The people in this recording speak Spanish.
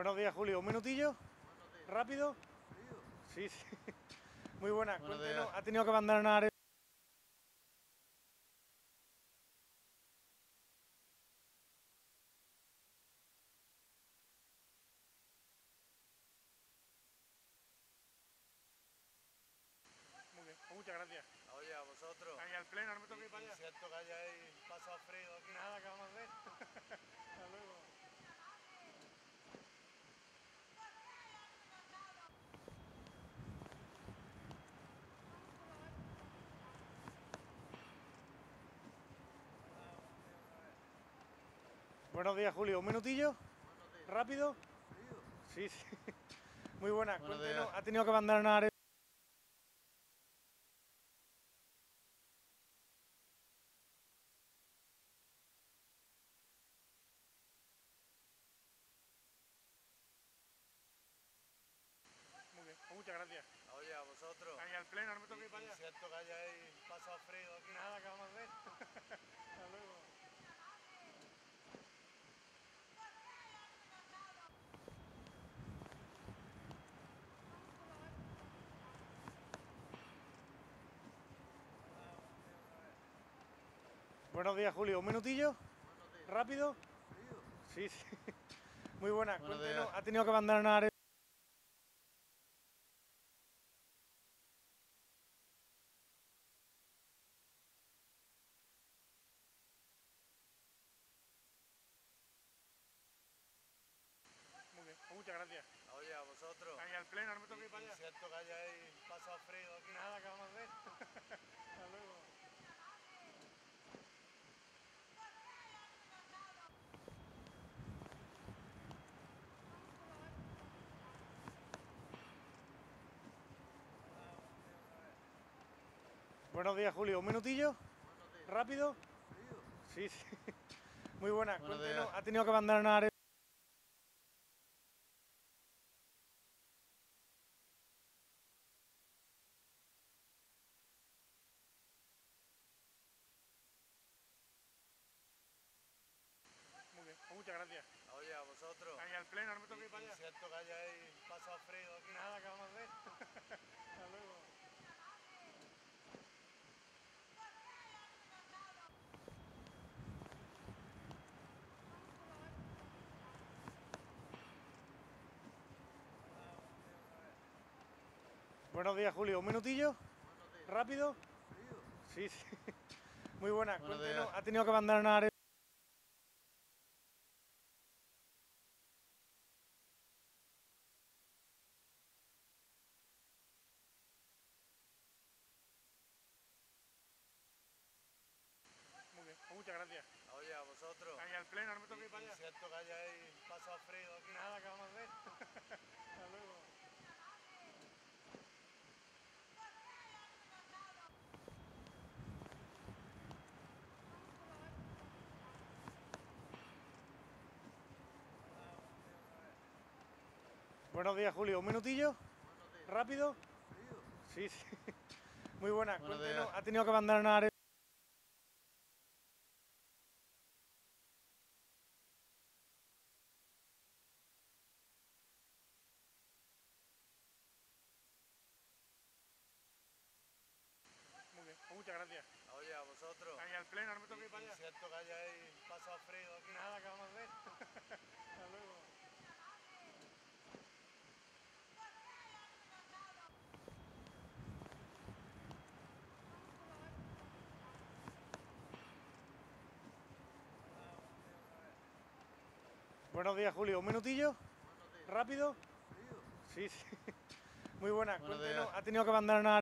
Buenos días, Julio. ¿Un minutillo? ¿Rápido? Sí, sí. Muy buena. Buenos Cuéntenos, días. ¿ha tenido que abandonar? Muy bien, pues muchas gracias. Oye, a vosotros. Ahí al pleno, no me tengo que ir para allá. Siento que hayáis pasado frío aquí. Nada, que vamos a hacer. Hasta luego. Buenos días, Julio. ¿Un minutillo? ¿Rápido? Sí, sí. Muy buena. Buenos Cuéntenos, días. ¿ha tenido que abandonar? Muy bien, pues muchas gracias. Oye, a vosotros. Ahí al pleno, no me tengo que ir para allá. Siento que hayáis pasado frío aquí. Nada, que vamos a hacer. Hasta luego. Buenos días, Julio. ¿Un minutillo? ¿Rápido? Sí, sí. Muy buena. Buenos Cuéntenos, días. ¿ha tenido que abandonar? Muy bien, pues muchas gracias. Oye, a vosotros. Ahí al pleno, no me tengo que ir para allá. Siento que hayáis pasado frío aquí. Nada, que vamos a hacer. Hasta luego. Buenos días, Julio. ¿Un minutillo? ¿Rápido? Sí, sí. Muy buena. Buenos Cuéntenos, días. ¿ha tenido que abandonar? Muy bien, pues muchas gracias. Oye, a vosotros. Ahí al pleno, no me tengo que ir para allá. Siento que hayáis pasado frío aquí. Nada, que vamos a hacer. Hasta luego. Buenos días, Julio. ¿Un minutillo? ¿Rápido? Sí, sí. Muy buena. Buenos Cuéntenos, días. ¿ha tenido que abandonar? Muy bien, pues muchas gracias. Oye, a vosotros. Ahí al pleno, no me tengo que ir para allá. Siento que hayáis pasado frío aquí. Nada, que vamos a hacer. Hasta luego. Buenos días, Julio. ¿Un minutillo? ¿Rápido? Sí, sí. Muy buena. Buenos Cuéntenos, días. ¿ha tenido que abandonar? Muy bien, pues muchas gracias. Oye, a vosotros. Ahí al pleno, no me tengo que ir para allá. Siento que hayáis pasado frío aquí. Nada, que vamos a hacer. Hasta luego. Buenos días, Julio. ¿Un minutillo? ¿Rápido? Sí, sí. Muy buena. Buenos Cuéntenos, días. ¿ha tenido que abandonar?